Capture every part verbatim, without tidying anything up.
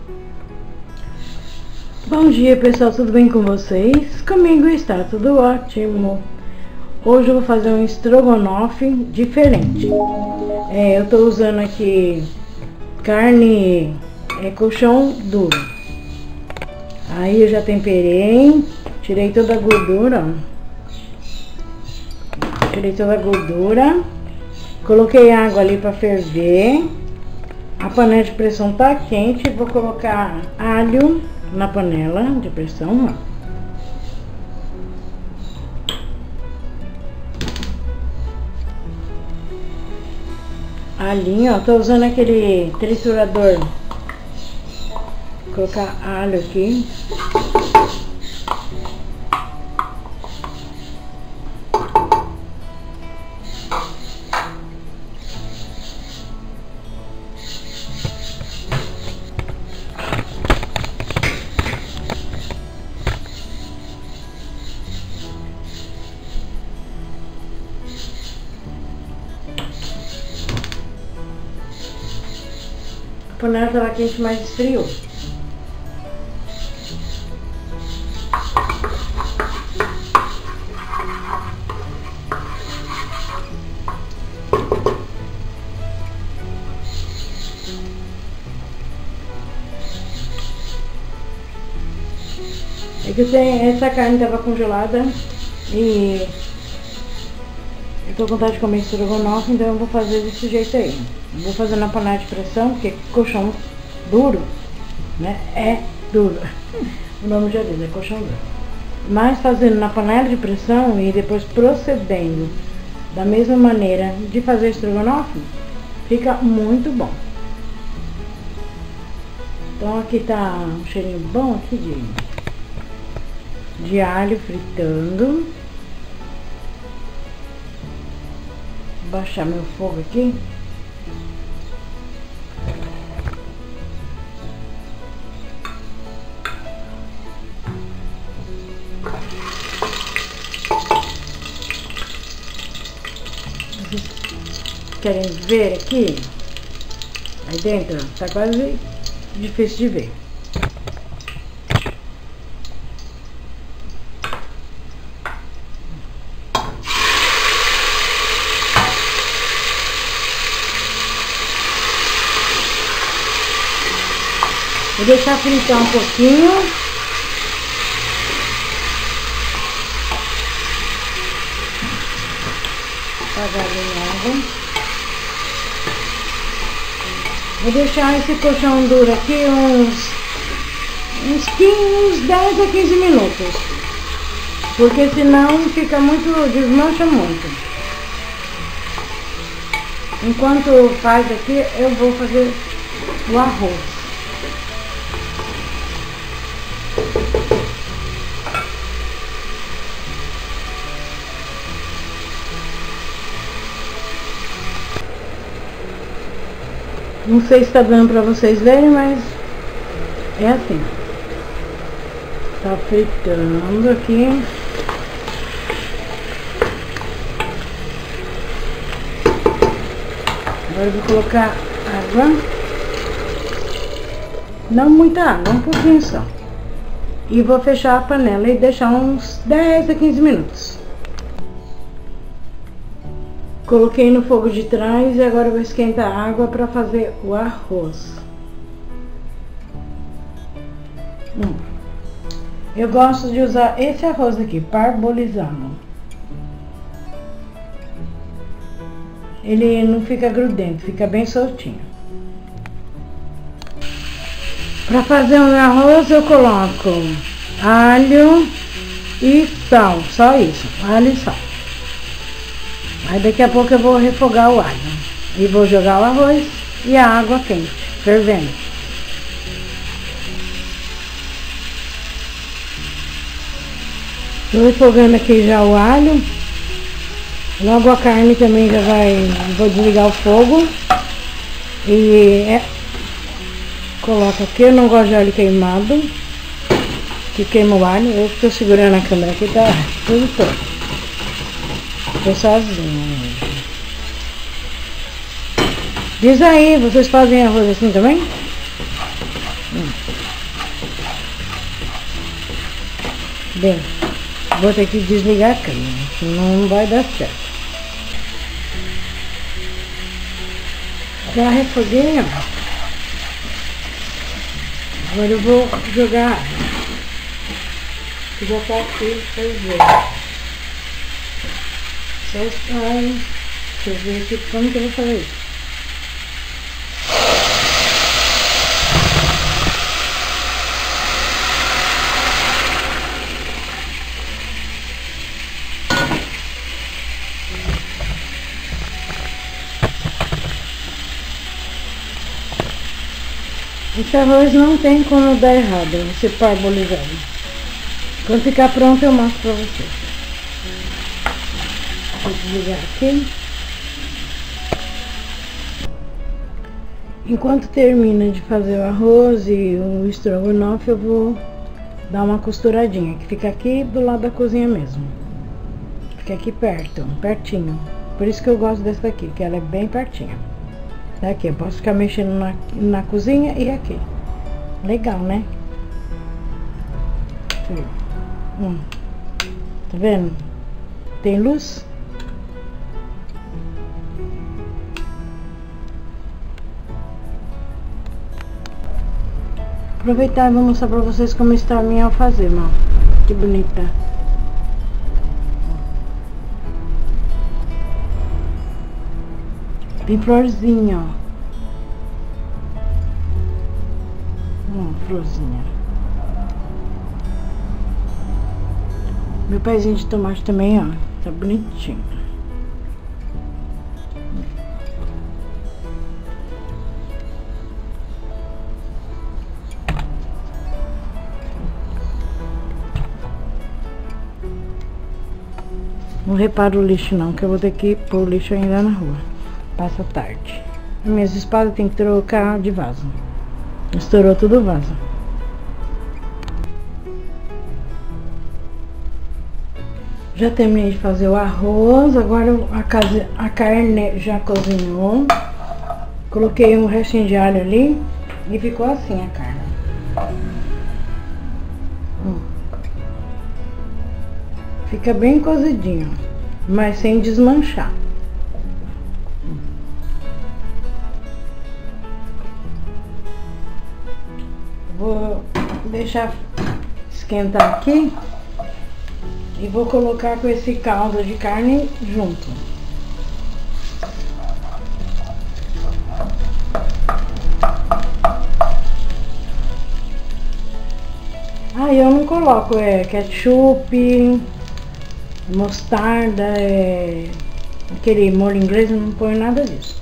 Bom dia, pessoal, tudo bem com vocês? Comigo está tudo ótimo. Hoje eu vou fazer um estrogonofe diferente. É, eu tô usando aqui carne é, colchão duro. Aí eu já temperei, tirei toda a gordura, ó. Tirei toda a gordura, coloquei água ali para ferver. A panela de pressão tá quente, vou colocar alho na panela de pressão, ó. Alhinho, ó, tô usando aquele triturador. Vou colocar alho aqui. A panela estava quente, mas esfriou. É que eu tenho, essa carne estava congelada e eu tô com vontade de comer estrogonofe, então eu vou fazer desse jeito aí. Eu vou fazer na panela de pressão, porque colchão duro, né? É duro. O nome já diz, é colchão duro. Mas fazendo na panela de pressão e depois procedendo da mesma maneira de fazer estrogonofe, fica muito bom. Então aqui tá um cheirinho bom aqui de, de alho fritando. Vou baixar meu fogo aqui. Vocês querem ver aqui? Aí dentro, ó, tá quase difícil de ver. Vou deixar fritar um pouquinho. Apagar a água. Vou deixar esse colchão duro aqui uns, uns, quinze, uns dez a quinze minutos. Porque senão fica muito, desmancha muito. Enquanto faz aqui, eu vou fazer o arroz. Não sei se tá dando pra vocês verem, mas é assim. Tá fritando aqui. Agora eu vou colocar água. Não muita água, um pouquinho só. E vou fechar a panela e deixar uns dez a quinze minutos. Coloquei no fogo de trás e agora eu vou esquentar a água para fazer o arroz. Hum. Eu gosto de usar esse arroz aqui, parbolizado. Ele não fica grudento, fica bem soltinho. Para fazer o arroz eu coloco alho e sal, só isso, alho e sal. Aí daqui a pouco eu vou refogar o alho e vou jogar o arroz e a água quente, fervendo. Estou refogando aqui já o alho. Logo a carne também já vai, vou desligar o fogo. E é, coloco aqui, eu não gosto de alho queimado, que queima o alho. Eu estou segurando a câmera aqui, tá tudo todo. Tô sozinha. Diz aí, vocês fazem arroz assim também? Hum. Bem, vou ter que desligar a câmera, senão não vai dar certo. Já refoguei, ó. Agora eu vou jogar água. Já tá aqui fervendo. Só ai, deixa eu ver aqui como que eu vou fazer isso. Esse arroz não tem como dar errado, você parbolizado. Quando ficar pronto eu mostro pra vocês. Vou desligar aqui. Enquanto termina de fazer o arroz e o estrogonofe, eu vou dar uma costuradinha, que fica aqui do lado da cozinha mesmo. Fica aqui perto, pertinho. Por isso que eu gosto dessa daqui, que ela é bem pertinho. Aqui, eu posso ficar mexendo na, na cozinha e aqui. Legal, né? Hum. Tá vendo? Tem luz? Aproveitar e vou mostrar pra vocês como está a minha alfazema, ó. Que bonita. Tem florzinha, ó. Hum, florzinha. Meu pezinho de tomate também, ó. Tá bonitinho. Não reparo o lixo não, que eu vou ter que pôr o lixo ainda na rua. Passa tarde. As minhas espadas tem que trocar de vaso. Estourou tudo o vaso. Já terminei de fazer o arroz. Agora a, casa, a carne já cozinhou. Coloquei um restinho de alho ali. E ficou assim a carne. Hum. Fica bem cozidinho, mas sem desmanchar. Vou deixar esquentar aqui e vou colocar com esse caldo de carne junto. Ah, eu não coloco é, ketchup, mostarda, é, aquele molho inglês, eu não ponho nada disso.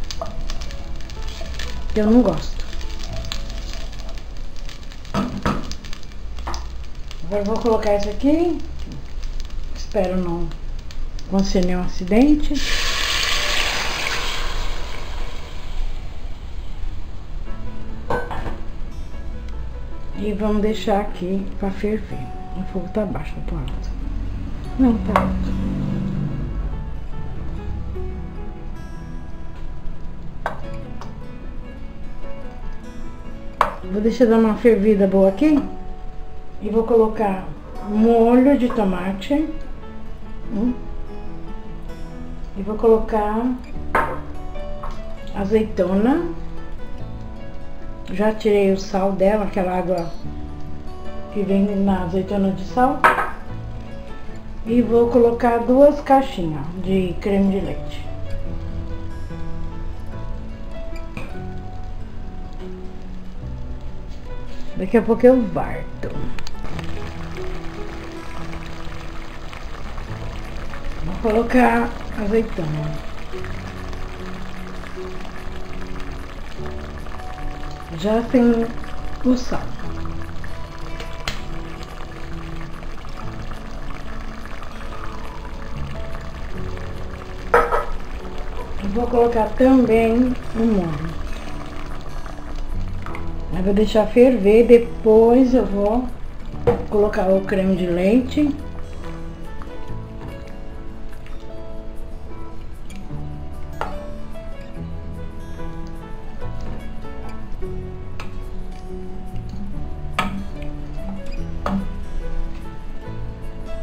Eu não gosto. Agora eu vou colocar isso aqui. Espero não acontecer nenhum acidente. E vamos deixar aqui pra ferver. O fogo tá baixo, não tá alto. Não, tá alto. Vou deixar dar uma fervida boa aqui. E vou colocar molho de tomate. Hum, e vou colocar azeitona. Já tirei o sal dela, aquela água que vem na azeitona de sal. E vou colocar duas caixinhas de creme de leite. Daqui a pouco eu varto. Vou colocar azeitona. Já tem o sal. Vou colocar também o molho. Eu vou deixar ferver, depois eu vou colocar o creme de leite.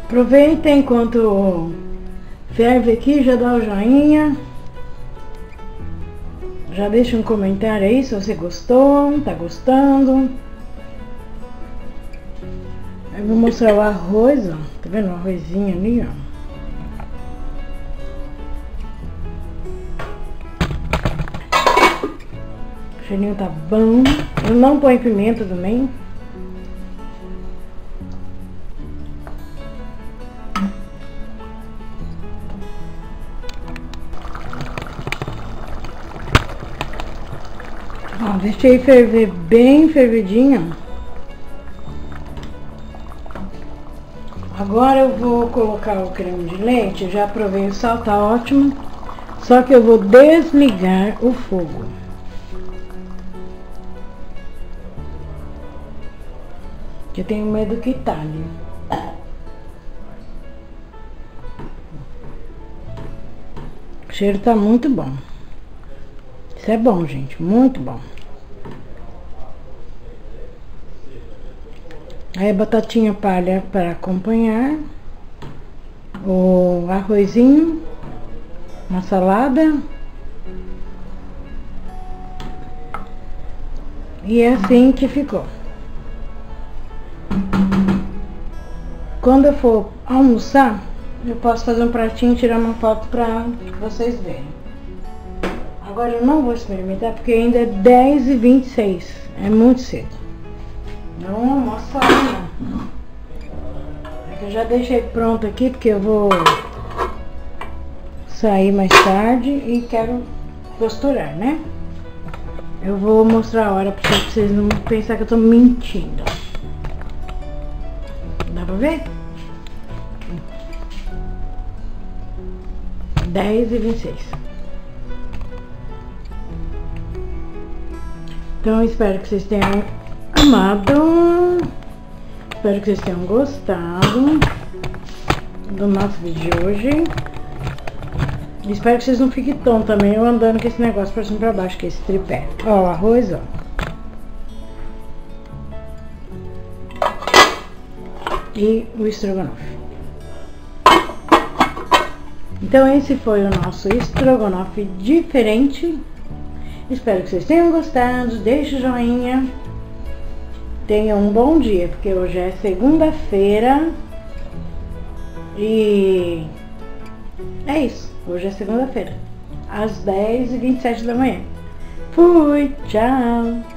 Aproveita enquanto ferve aqui, já dá o joinha. Já deixa um comentário aí se você gostou, tá gostando. Eu vou mostrar o arroz, ó. Tá vendo o arrozinho ali, ó? O cheirinho tá bom. Eu não ponho pimenta também. Ó, deixei ferver bem fervidinho. Agora eu vou colocar o creme de leite. Já provei o sal, tá ótimo. Só que eu vou desligar o fogo. Que eu tenho medo que talhe. O cheiro tá muito bom. Isso é bom, gente, muito bom. Aí a batatinha palha para acompanhar. O arrozinho. Uma salada. E é assim que ficou. Quando eu for almoçar, eu posso fazer um pratinho e tirar uma foto para vocês verem. Agora eu não vou experimentar porque ainda é dez e vinte e seis. É muito cedo. Não almoço lá, não. É que eu já deixei pronto aqui porque eu vou sair mais tarde e quero costurar, né? Eu vou mostrar a hora pra vocês não pensarem que eu tô mentindo. Dá pra ver? dez e vinte e seis. Então, eu espero que vocês tenham amado. Espero que vocês tenham gostado do nosso vídeo de hoje. E espero que vocês não fiquem tontos também, eu andando com esse negócio pra cima e pra baixo, que é esse tripé. Ó, o arroz, ó. E o estrogonofe. Então esse foi o nosso estrogonofe diferente. Espero que vocês tenham gostado. Deixe o joinha. Tenham um bom dia, porque hoje é segunda-feira. E é isso. Hoje é segunda-feira, às dez e vinte e sete da manhã. Fui, tchau!